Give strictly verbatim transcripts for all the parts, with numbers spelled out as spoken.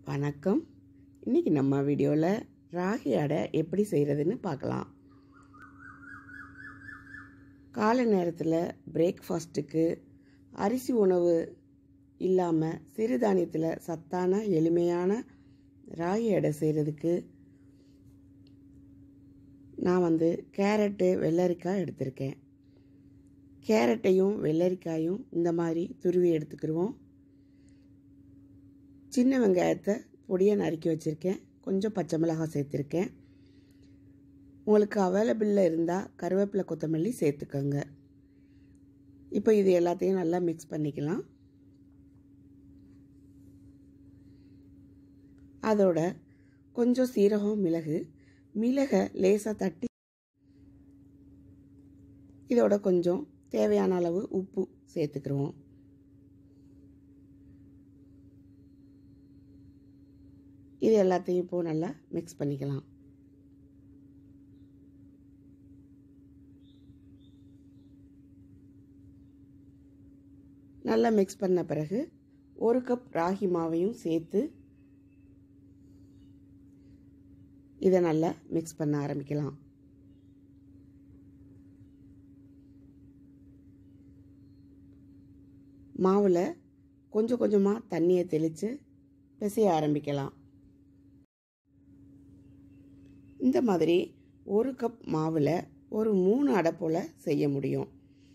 வணக்கம். இன்றைக்கி நம்ம வீடியோவில் ராகி அடை எப்படி செய்கிறதுன்னு பார்க்கலாம். காலை நேரத்தில் பிரேக்ஃபாஸ்ட்டுக்கு அரிசி உணவு இல்லாமல் சிறுதானியத்தில் சத்தான எளிமையான ராகி அடை செய்கிறதுக்கு நான் வந்து கேரட்டு வெள்ளரிக்காய் எடுத்திருக்கேன். கேரட்டையும் வெள்ளரிக்காயும் இந்த மாதிரி துருவி எடுத்துக்கிடுவோம். சின்ன வெங்காயத்தை பொடியை நறுக்கி வச்சுருக்கேன். கொஞ்சம் பச்சை மிளகாய் சேர்த்துருக்கேன். உங்களுக்கு அவைலபிளில் இருந்தால் கருவேப்பிலை கொத்தமல்லி சேர்த்துக்கோங்க. இப்போ இது எல்லாத்தையும் நல்லா மிக்ஸ் பண்ணிக்கலாம். அதோட கொஞ்சம் சீரகம், மிளகு மிளகை லேசாக தட்டி இதோட கொஞ்சம் தேவையான அளவு உப்பு சேர்த்துக்கிடுவோம். இது எல்லாத்தையும் இப்போ நல்லா மிக்ஸ் பண்ணிக்கலாம். நல்லா மிக்ஸ் பண்ண பிறகு ஒரு கப் ராகி மாவையும் சேர்த்து இதை நல்லா மிக்ஸ் பண்ண ஆரம்பிக்கலாம். மாவில் கொஞ்சம் கொஞ்சமாக தண்ணியை தெளித்து பிசைய ஆரம்பிக்கலாம். இந்த மாதிரி ஒரு கப் மாவில் ஒரு மூணு அடை போல் செய்ய முடியும்.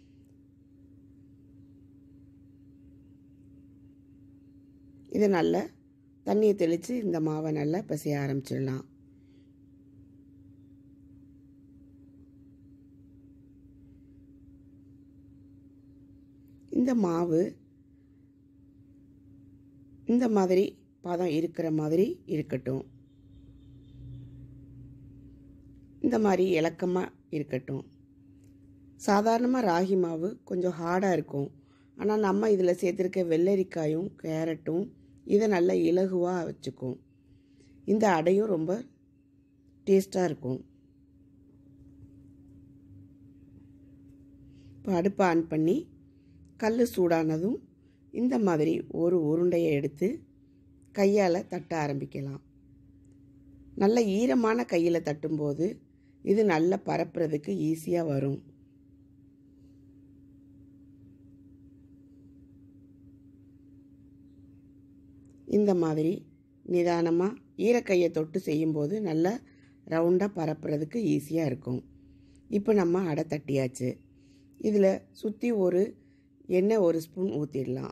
இதை நல்லா தண்ணியை தெளித்து இந்த மாவை நல்லா பிசைய ஆரம்பிச்சிடலாம். இந்த மாவு இந்த மாதிரி பதம் இருக்கிற மாதிரி இருக்கட்டும். இந்த மாதிரி இலக்கமாக இருக்கட்டும். சாதாரணமாக ராகி மாவு கொஞ்சம் ஹார்டாக இருக்கும். ஆனால் நம்ம இதில் சேர்த்துருக்க வெள்ளரிக்காயும் கேரட்டும் இதை நல்லா இலகுவாக வச்சுக்கும். இந்த அடையும் ரொம்ப டேஸ்ட்டாக இருக்கும். இப்போ அடுப்பை ஆன் பண்ணி கல் சூடானதும் இந்த மாதிரி ஒரு உருண்டையை எடுத்து கையால் தட்ட ஆரம்பிக்கலாம். நல்ல ஈரமான கையில் தட்டும்போது இது நல்லா பரப்புறதுக்கு ஈஸியாக வரும். இந்த மாதிரி நிதானமாக ஈரக்கையை தொட்டு செய்யும்போது நல்லா ரவுண்டாக பரப்புறதுக்கு ஈஸியாக இருக்கும். இப்போ நம்ம அடை தட்டியாச்சு. இதில் சுற்றி ஒரு எண்ணெய் ஒரு ஸ்பூன் ஊற்றிடலாம்.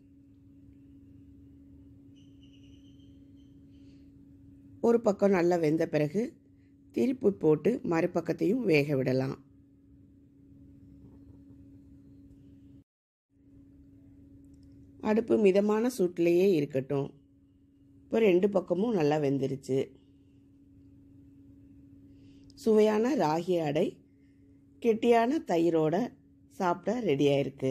ஒரு பக்கம் நல்லா வெந்த பிறகு திருப்பி போட்டு மறுபக்கத்தையும் வேக விடலாம். அடுப்பு மிதமான சூட்டிலேயே இருக்கட்டும். இப்போ ரெண்டு பக்கமும் நல்லா வெந்துருச்சு. சுவையான ராகி அடை கெட்டியான தயிரோட சாப்பிட ரெடியாக இருக்கு.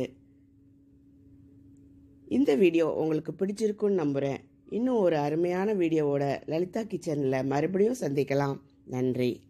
இந்த வீடியோ உங்களுக்கு பிடிச்சிருக்குன்னு நம்புகிறேன். இன்னும் ஒரு அருமையான வீடியோவோட லலிதா கிச்சனில் மறுபடியும் சந்திக்கலாம். நன்றி.